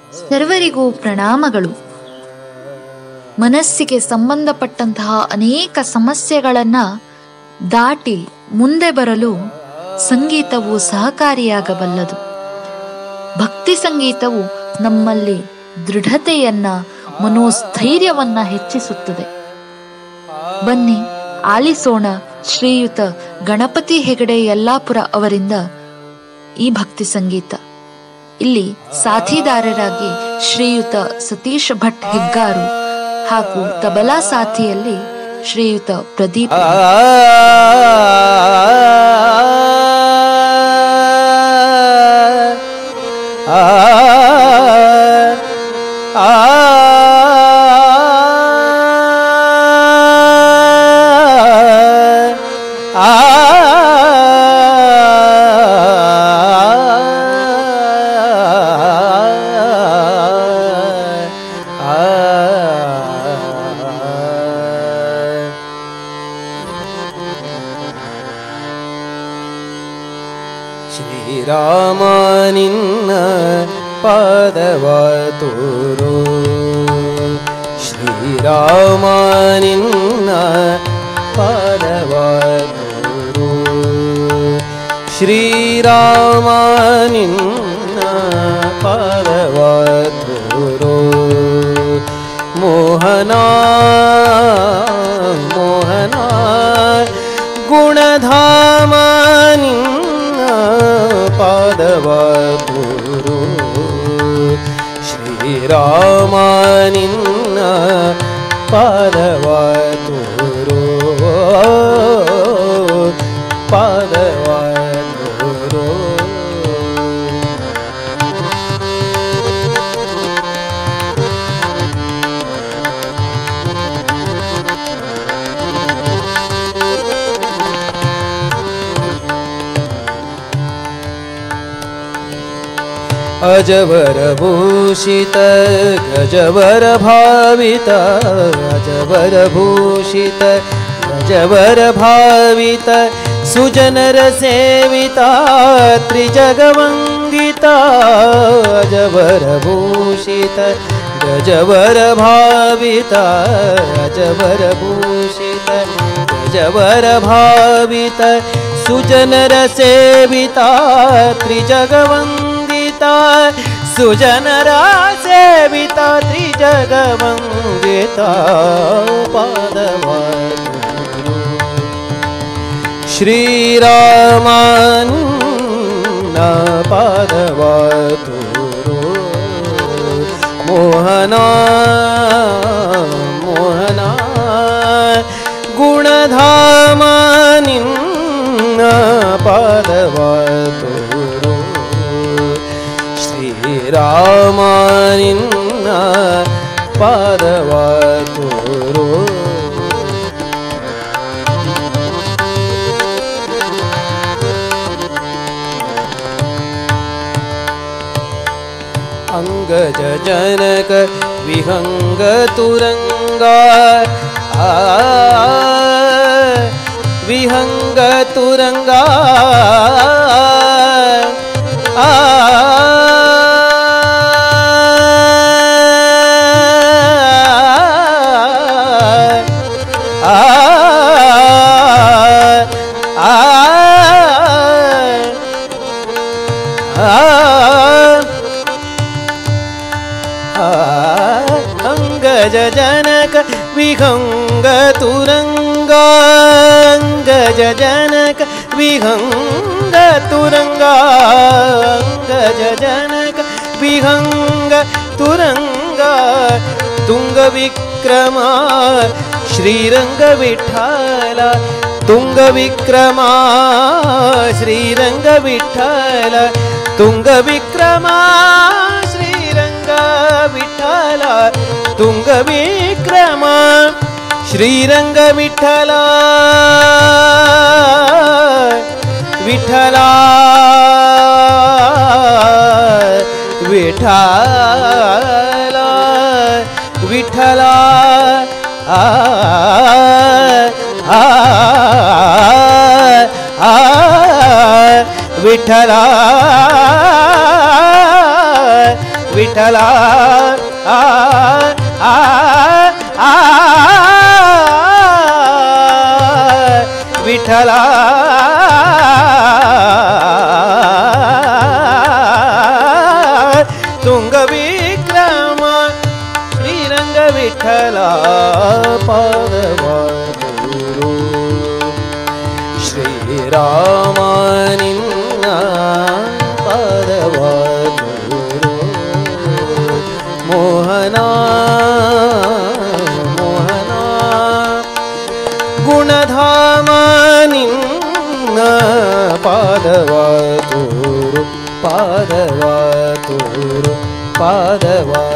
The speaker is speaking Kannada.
ಸರ್ವರಿಗೂ ಪ್ರಣಾಮಗಳು. ಮನಸ್ಸಿಗೆ ಸಂಬಂಧಪಟ್ಟಂತಹ ಅನೇಕ ಸಮಸ್ಯೆಗಳನ್ನು ದಾಟಿ ಮುಂದೆ ಬರಲು ಸಂಗೀತವು ಸಹಕಾರಿಯಾಗಬಲ್ಲದು. ಭಕ್ತಿ ಸಂಗೀತವು ನಮ್ಮಲ್ಲಿ ದೃಢತೆಯನ್ನ, ಮನೋಸ್ಥೈರ್ಯವನ್ನ ಹೆಚ್ಚಿಸುತ್ತದೆ. ಬನ್ನಿ ಆಲಿಸೋಣ ಶ್ರೀಯುತ ಗಣಪತಿ ಹೆಗಡೆ ಯಲ್ಲಾಪುರ ಅವರಿಂದ ಈ ಭಕ್ತಿ ಸಂಗೀತ. ಇಲ್ಲಿ ಸಾಥಿದಾರರಾಗಿ ಶ್ರೀಯುತ ಸತೀಶ್ ಭಟ್ ಹೆಗ್ಗಾರು ಹಾಗೂ ತಬಲಾ ಸಾಥಿಯಲ್ಲಿ ಶ್ರೀಯುತ ಪ್ರದೀಪ್. ಶ್ರೀರಾಮ ನಿನ್ನ ಪಾದವ ತೋರು, ಶ್ರೀರಾಮ ನಿನ್ನ ಪಾದವ ತೋರು, ಶ್ರೀರಾಮ ನಿನ್ನ ಪಾದವ ತೋರು. ಮೋಹನ ಮೋಹನ ಗುಣಧಾಮ ನಿನ್ನ ಪಾದವ ತೋರು, ಶ್ರೀರಾಮ ನಿನ್ನ ಪಾದವ ತೋರು, ಪಾದವ ತೋರು. अजवर भूषित गजवर भावित, अजवर भूषित गजवर भावित, सुजनर सेविता त्रिजगवंदिता. अजवर भूषित गजवर भावित, अजवर भूषित गजवर भावित, सुजनर सेविता त्रिजगवंदिता, सुजनरा सेविता त्रिजगवंदिता. पादव श्रीराम पादव तोरो. मोहना मोहना गुणधाम निन्न पादव तोरो, ಶ್ರೀರಾಮ ನಿನ್ನ ಪಾದವ ತೋರು. ಅಂಗಜ ಜನಕ ವಿಹಂಗ ತುರಂಗ, ವಿಹಂಗ ತುರಂಗ, अंगज जनक विहंग तुरंग, अंगज जनक विहंग तुरंग, अंगज जनक विहंग तुरंग. तुंग विक्रमा श्रीरंग विठ्ठल, तुंग विक्रमा श्रीरंग विठ्ठल, तुंग विक्रमा श्रीरंग विठ्ठल, तुंग विक्रमा श्रीरंग विठ्ठल, विठ्ठल विठ्ठल विठ्ठल विठ्ठल ವಿಠಲ ಆ ಆ ಆ ವಿಠಲ ತುಂಗ ವಿಕ್ರಮ ಶ್ರೀರಂಗ ವಿಠಲ ಪಾದವಾದೂರು ಶ್ರೀರಾಮ ನಿನ್ನ ಪಾದವಾದೂರು ಮೋಹನ ಮೋಹನ ಗುಣಧಾಮ ನಿನ್ನ ಪಾದವಾದೂರು ಪಾದವಾದೂರು ಪಾದವಾ